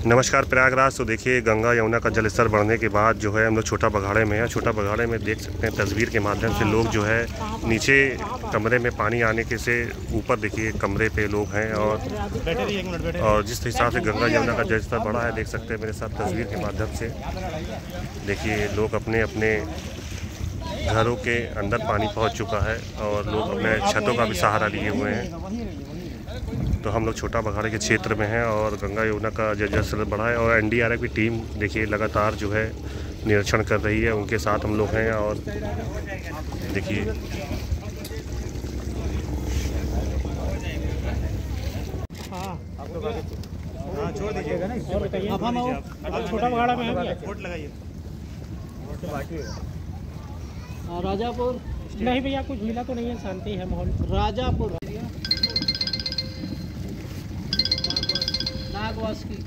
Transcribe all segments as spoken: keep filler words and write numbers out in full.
नमस्कार प्रयागराज। तो देखिए गंगा यमुना का जल स्तर बढ़ने के बाद जो है हम लोग छोटा बघाड़े में है। छोटा बघाड़े में देख सकते हैं तस्वीर के माध्यम से लोग जो है नीचे कमरे में पानी आने के से ऊपर देखिए कमरे पे लोग हैं और और जिस हिसाब से गंगा यमुना का जल स्तर बढ़ा है देख सकते हैं मेरे साथ तस्वीर के माध्यम से। देखिए लोग अपने अपने घरों के अंदर पानी पहुँच चुका है और लोग अपने छतों का भी सहारा लिए हुए हैं। तो हम लोग छोटा बघाड़े के क्षेत्र में हैं और गंगा यमुना का जल स्तर बढ़ा है और एन डी आर एफ की टीम देखिए लगातार जो है निरीक्षण कर रही है, उनके साथ हम लोग हैं। और देखिए हाँ छोड़ दीजिएगा ना, छोटा बघाड़ा में वोट लगाइए। राजापुर नहीं भैया, कुछ मिला तो नहीं है, शांति है माहौल। राजापुर नागवास की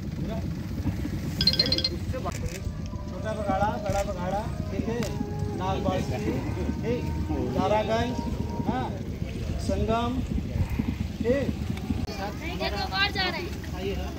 छोटा बघाड़ा, बड़ा बघाड़ा, ठीक है, नागवास की, ठीक, तारागंज, हाँ, संगम, ठीक। बाहर जा रहे हैं।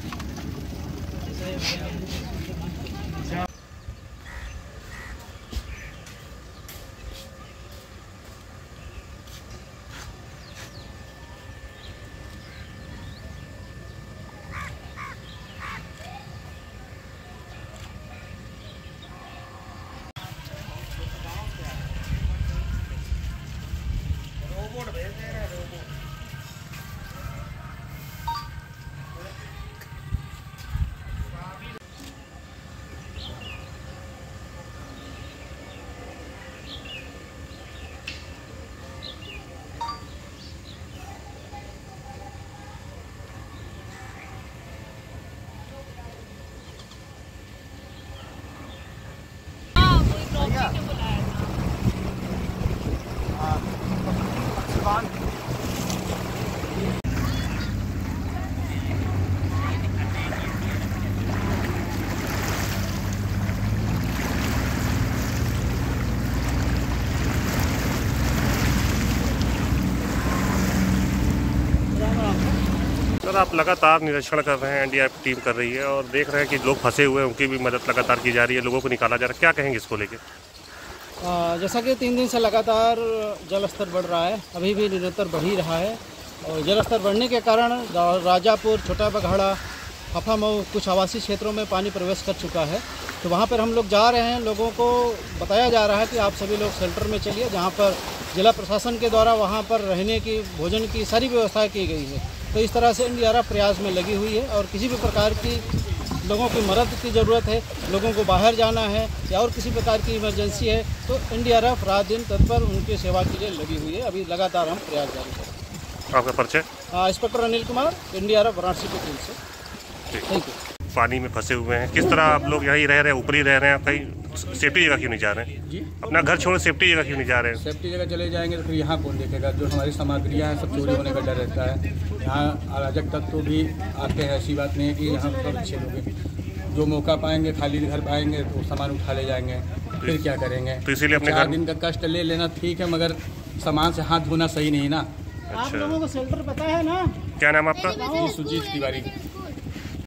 सर आप लगातार निरीक्षण कर रहे हैं, N D R F team कर रही है और देख रहे हैं कि लोग फंसे हुए हैं, उनकी भी मदद लगातार की जा रही है, लोगों को निकाला जा रहा है। क्या कहेंगे इसको लेके? जैसा कि तीन दिन से लगातार जल स्तर बढ़ रहा है, अभी भी निरंतर बढ़ ही रहा है और जल स्तर बढ़ने के कारण राजापुर, छोटा बघाड़ा, हफामऊ कुछ आवासीय क्षेत्रों में पानी प्रवेश कर चुका है। तो वहाँ पर हम लोग जा रहे हैं, लोगों को बताया जा रहा है कि आप सभी लोग शेल्टर में चलिए, जहाँ पर जिला प्रशासन के द्वारा वहाँ पर रहने की, भोजन की सारी व्यवस्था की गई है। तो इस तरह से एन डी आर एफ प्रयास में लगी हुई है और किसी भी प्रकार की लोगों की मदद की ज़रूरत है, लोगों को बाहर जाना है या और किसी प्रकार की इमरजेंसी है तो एन डी आर एफ रात दिन तत्पर उनकी सेवा के लिए लगी हुई है। अभी लगातार हम प्रयास जारी करें। आपका परिचय? Inspector Anil Kumar, N D R F Varanasi की टीम से। Thank you. पानी में फंसे हुए हैं, किस तरह आप लोग यहीं रह रहे हैं, ऊपरी रह रहे हैं, कहीं सेफ्टी जगह क्यों नहीं जा रहे हैं? जी, अपना घर छोड़ सेफ्टी जगह क्यों नहीं जा रहे हैं? सेफ्टी जगह चले जाएंगे तो फिर यहाँ कौन देखेगा? जो हमारी सामग्रियाँ हैं सब चोरी होने का डर रहता है। यहाँ अराजक तत्व भी आते हैं, ऐसी बात नहीं है कि यहाँ सब अच्छे लोग हैं। जो मौका पाएंगे, खाली घर पाएंगे तो सामान उठा ले जाएंगे, फिर क्या करेंगे? तो इसीलिए अपने चार दिन का कष्ट ले लेना ठीक है, मगर सामान से हाथ धोना सही नहीं ना। आप लोगों को शेल्टर पता है ना? क्या नाम आपका? सुजीत तिवारी।